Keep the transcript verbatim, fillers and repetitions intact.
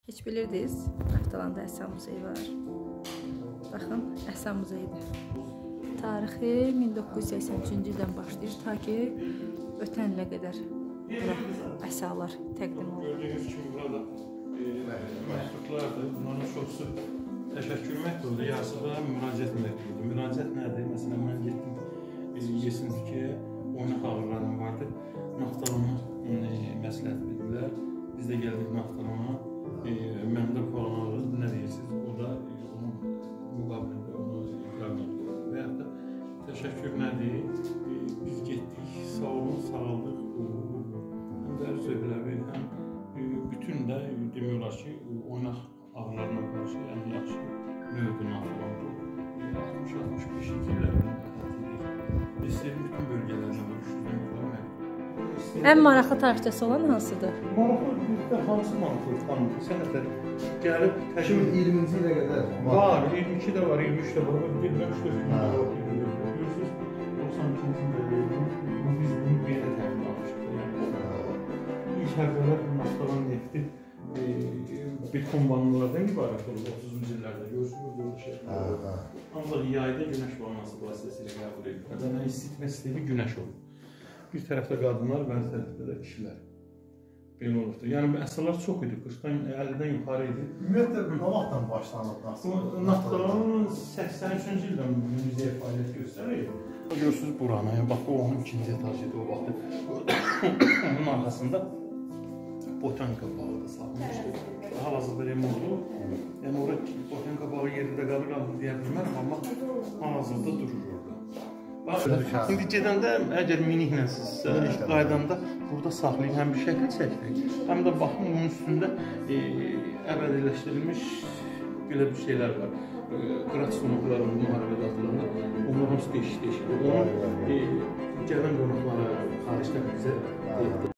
Heç bilirdiniz, Naftalanda Əsa muzeyi var. Baxın, Əsa muzeyidir. Tarixi min doqquz yüz səksən üçüncü ildən başlayır, ta ki ötən ilə qədər əsalar təqdim olunur. Gördüyünüz kimi burada məktublardır. Bunların çoxusu təşəkkür məktubudur, yarısı da müraciət məktubudur. Müraciət nədir? Məsələn, mən getdim Yesinskiyə, oynaq ağrılarım vardı. Naftalana məsləhət verdilər. Biz də gəldik Naftalana. Məndə falan ağrıdır, nə deyirsiniz? O da onun müqabilində onu iqrar edir. Və yaxud da təşəkkür nədir? Biz getdik, sağ olun, sağaldıq. Həm də zövqləri, həm bütün də demək olar ki, oynaq ağrılarına qarşı ən yaxşı növdür Naftalanda. altmış altmış beşinci illərdən İstəyirəm bütün bölgələrdən var, üç yüzdən yuxarı məktub. Ən maraqlı tarixçəsi olan hansıdır? Maraqlı bizdə hansı maraqlı tanıdır? Sənətlər gəlib təşkil iyirminci ilə qədər var, iyirmi iki də var, iyirmi üç də var, bilməm üç dörd gün var. Görürsünüz, doxsan ikinci ildə biz bunu bir yerdə təmin almışıq. İlk hərbələr Naftalan nefti beton vannalardan ibarət olub otuzuncu illərdə. Görürsünüz, böyle şey. Ancaq yayda günəş vannası vasitəsilə qəbul edilir. Yəni isitmə sistemi günəş olur. Bir tərəfdə qadınlar, bəzi tərəfdə də kişilər. Belə olubdur. Yəni, əsalar çox idi, qırxdan əllidən yuxarı idi. Ümumiyyətlə, nə vaxtdan başlanıb? Naftalanın səksən üçüncü ildən müzeyə fəaliyyət göstərir. Görürsünüz buranı, bax, o onun ikinci etajı idi o vaxtı. Onun arxasında botanika bağı da salmışdı. Hal-hazırda remontlu. Yəni, orada botanika bağı yerində qalır, qalır deyə bilmərəm, amma hal-hazırda durur orada. İndi gedəndə, əgər miniklə sizsə, qaydanda burada saxlayın, həm bir şəkil çəkdik, həm də baxın, onun üstündə əbədiləşdirilmiş belə bir şeylər var. Qıraç sonluqların müharibədə atılanlar, onların hamısı deşik-deşik. Onu gələn qonaqlara xaricdən bizə